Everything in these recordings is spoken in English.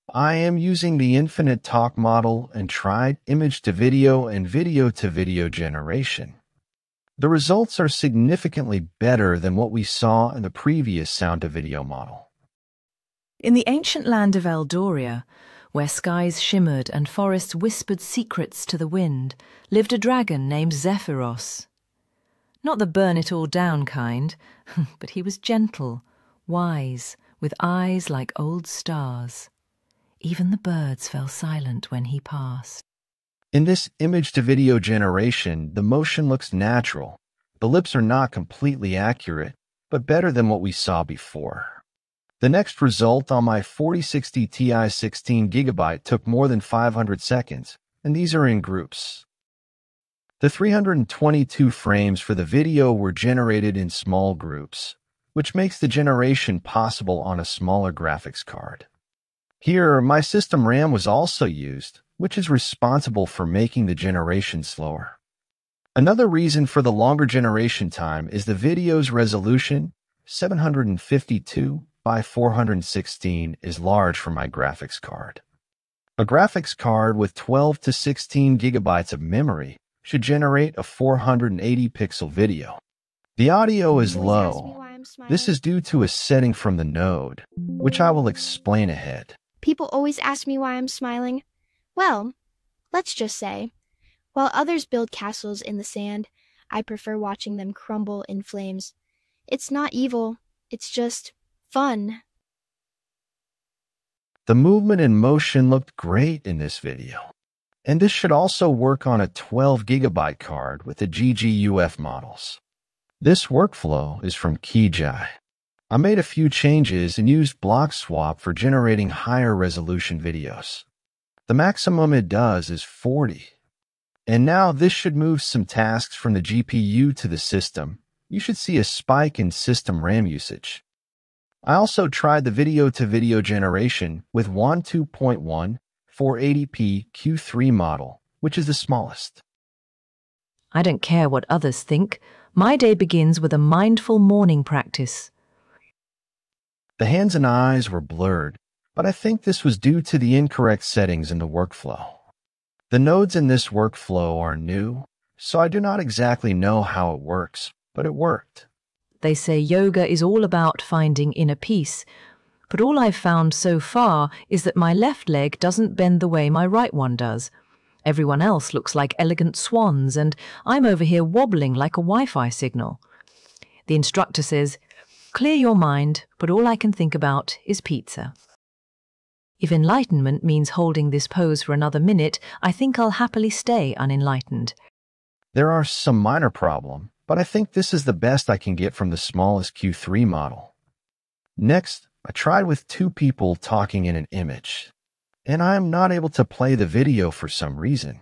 I am using the InfiniteTalk model and tried image-to-video and video-to-video generation. The results are significantly better than what we saw in the previous sound-to-video model. In the ancient land of Eldoria, where skies shimmered and forests whispered secrets to the wind, lived a dragon named Zephyros. Not the burn-it-all-down kind, but he was gentle, wise, with eyes like old stars. Even the birds fell silent when he passed. In this image-to-video generation, the motion looks natural. The lips are not completely accurate, but better than what we saw before. The next result on my 4060 Ti 16GB took more than 500 seconds, and these are in groups. The 322 frames for the video were generated in small groups, which makes the generation possible on a smaller graphics card. Here, my system RAM was also used, which is responsible for making the generation slower. Another reason for the longer generation time is the video's resolution, 752 by 416, is large for my graphics card. A graphics card with 12 to 16 gigabytes of memory should generate a 480 pixel video. The audio is low. This is due to a setting from the node, which I will explain ahead. People always ask me why I'm smiling. Well, let's just say, while others build castles in the sand, I prefer watching them crumble in flames. It's not evil, it's just fun. The movement and motion looked great in this video. And this should also work on a 12 gigabyte card with the GGUF models. This workflow is from Kijai. I made a few changes and used block swap for generating higher resolution videos. The maximum it does is 40. And now this should move some tasks from the GPU to the system. You should see a spike in system RAM usage. I also tried the video-to-video generation with WAN 2.1 480p Q3 model, which is the smallest. I don't care what others think. My day begins with a mindful morning practice. The hands and eyes were blurred, but I think this was due to the incorrect settings in the workflow. The nodes in this workflow are new, so I do not exactly know how it works, but it worked. They say yoga is all about finding inner peace, but all I've found so far is that my left leg doesn't bend the way my right one does. Everyone else looks like elegant swans, and I'm over here wobbling like a Wi-Fi signal. The instructor says, "Clear your mind, but all I can think about is pizza." If enlightenment means holding this pose for another minute, I think I'll happily stay unenlightened. There are some minor problems, but I think this is the best I can get from the smallest Q3 model. Next, I tried with two people talking in an image, and I am not able to play the video for some reason.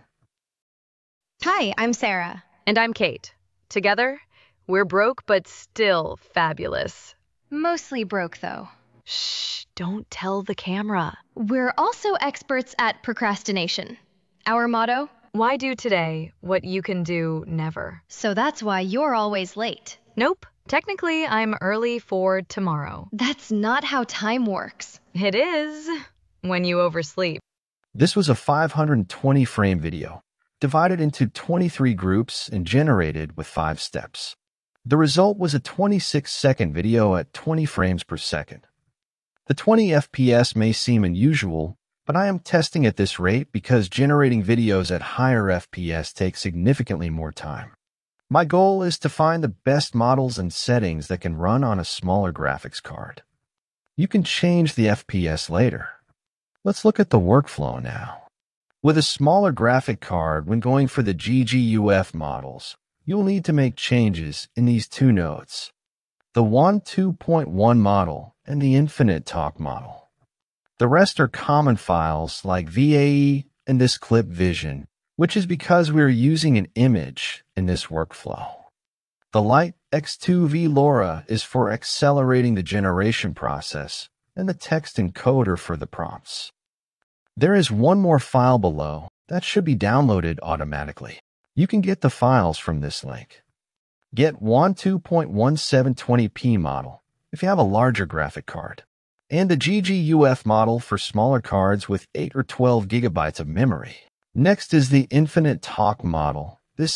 Hi, I'm Sarah. And I'm Kate. Together, we're broke but still fabulous. Mostly broke, though. Shh, don't tell the camera. We're also experts at procrastination. Our motto? Why do today what you can do never? So that's why you're always late. Nope. Technically, I'm early for tomorrow. That's not how time works. It is when you oversleep. This was a 520 frame video, divided into 23 groups and generated with 5 steps. The result was a 26-second video at 20 frames per second. The 20 FPS may seem unusual, but I am testing at this rate because generating videos at higher FPS takes significantly more time. My goal is to find the best models and settings that can run on a smaller graphics card. You can change the FPS later. Let's look at the workflow now. With a smaller graphic card, when going for the GGUF models, you'll need to make changes in these two nodes, the WAN 2.1 model and the InfiniteTalk model. The rest are common files like VAE and this clip vision, which is because we're using an image in this workflow. The Light X2V LoRa is for accelerating the generation process and the text encoder for the prompts. There is one more file below that should be downloaded automatically. You can get the files from this link. Get WAN 2.1720p model if you have a larger graphic card. and the GGUF model for smaller cards with 8 or 12 gigabytes of memory. Next is the InfiniteTalk model. This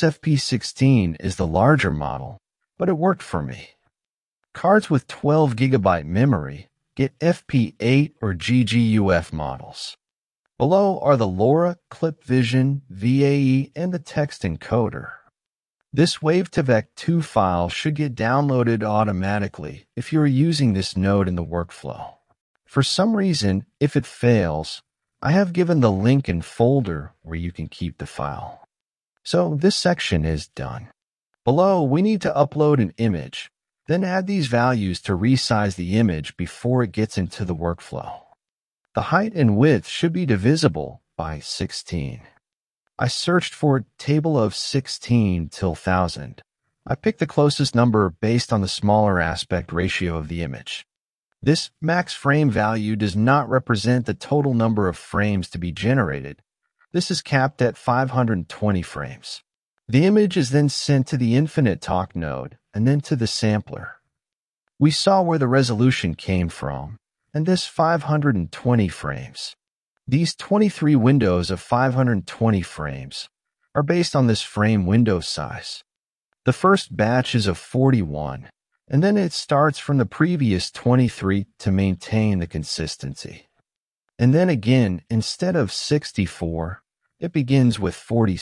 FP16 is the larger model, but it worked for me. Cards with 12 gigabyte memory get FP8 or GGUF models. Below are the LoRa, ClipVision, VAE, and the text encoder. This Wave2Vec2 file should get downloaded automatically if you are using this node in the workflow. For some reason, if it fails, I have given the link and folder where you can keep the file. So this section is done. Below, we need to upload an image, then add these values to resize the image before it gets into the workflow. The height and width should be divisible by 16. I searched for a table of 16 till 1000. I picked the closest number based on the smaller aspect ratio of the image. This max frame value does not represent the total number of frames to be generated. This is capped at 520 frames. The image is then sent to the InfiniteTalk node and then to the sampler. We saw where the resolution came from, and this 520 frames. These 23 windows of 520 frames are based on this frame window size. The first batch is of 41, and then it starts from the previous 23 to maintain the consistency. And then again, instead of 64, it begins with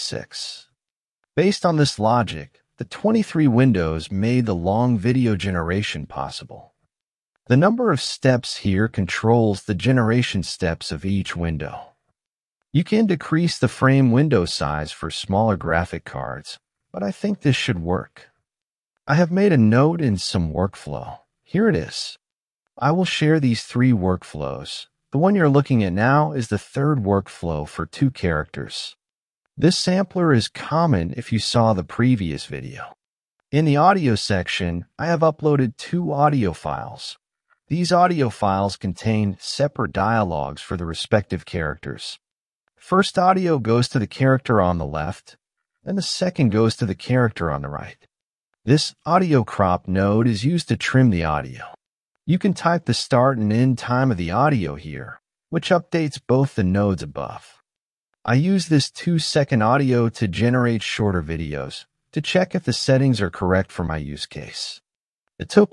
46. Based on this logic, the 23 windows made the long video generation possible. The number of steps here controls the generation steps of each window. You can decrease the frame window size for smaller graphic cards, but I think this should work. I have made a note in some workflow. Here it is. I will share these 3 workflows. The one you're looking at now is the third workflow for 2 characters. This sampler is common if you saw the previous video. In the audio section, I have uploaded 2 audio files. These audio files contain separate dialogues for the respective characters. First audio goes to the character on the left, and the second goes to the character on the right. This audio crop node is used to trim the audio. You can type the start and end time of the audio here, which updates both the nodes above. I use this 2-second audio to generate shorter videos to check if the settings are correct for my use case. It took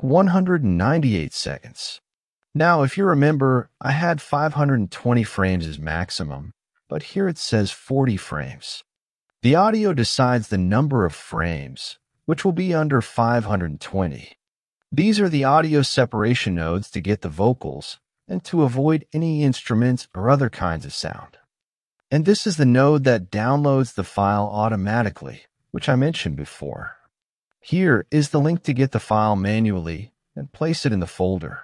198 seconds. Now, if you remember, I had 520 frames as maximum, but here it says 40 frames. The audio decides the number of frames, which will be under 520. These are the audio separation nodes to get the vocals and to avoid any instruments or other kinds of sound. And this is the node that downloads the file automatically, which I mentioned before. Here is the link to get the file manually and place it in the folder.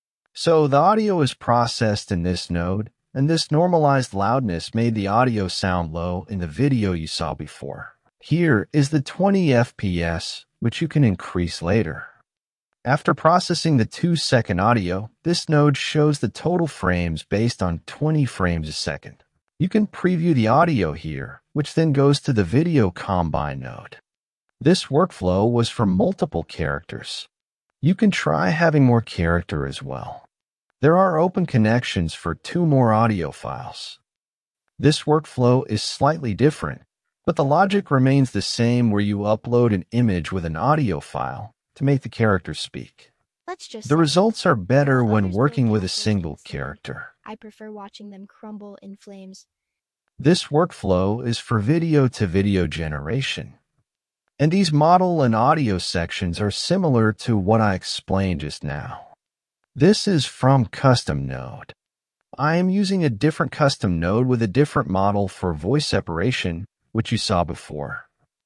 So the audio is processed in this node, and this normalized loudness made the audio sound low in the video you saw before. Here is the 20 FPS, which you can increase later. After processing the 2-second audio, this node shows the total frames based on 20 frames a second. You can preview the audio here, which then goes to the video combine node. This workflow was for multiple characters. You can try having more character as well. There are open connections for 2 more audio files. This workflow is slightly different, but the logic remains the same where you upload an image with an audio file to make the character speak. The results are better when working with a single character. I prefer watching them crumble in flames. This workflow is for video-to-video generation. And these model and audio sections are similar to what I explained just now. This is from Custom Node. I am using a different custom node with a different model for voice separation, which you saw before.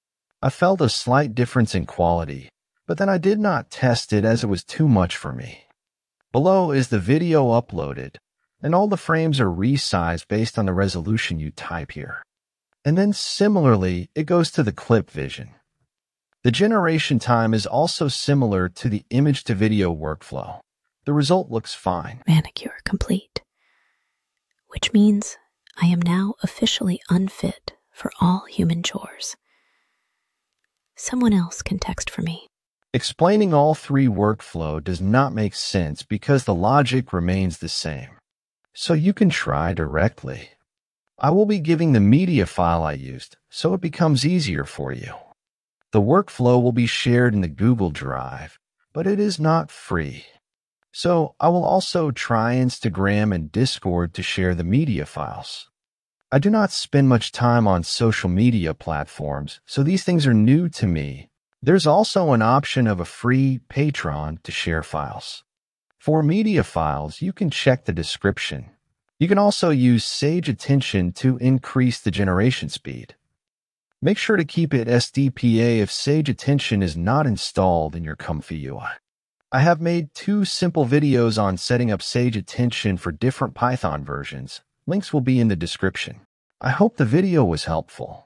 I felt a slight difference in quality, but then I did not test it as it was too much for me. Below is the video uploaded, and all the frames are resized based on the resolution you type here. And then similarly, it goes to the ClipVision. The generation time is also similar to the image-to-video workflow. The result looks fine. Manicure complete. Which means I am now officially unfit for all human chores. Someone else can text for me. Explaining all three workflow does not make sense because the logic remains the same. So you can try directly. I will be giving the media file I used, so it becomes easier for you. The workflow will be shared in the Google Drive, but it is not free. So I will also try Instagram and Discord to share the media files. I do not spend much time on social media platforms, so these things are new to me. There's also an option of a free Patreon to share files. For media files, you can check the description. You can also use Sage Attention to increase the generation speed. Make sure to keep it SDPA if Sage Attention is not installed in your Comfy UI. I have made 2 simple videos on setting up Sage Attention for different Python versions. Links will be in the description. I hope the video was helpful.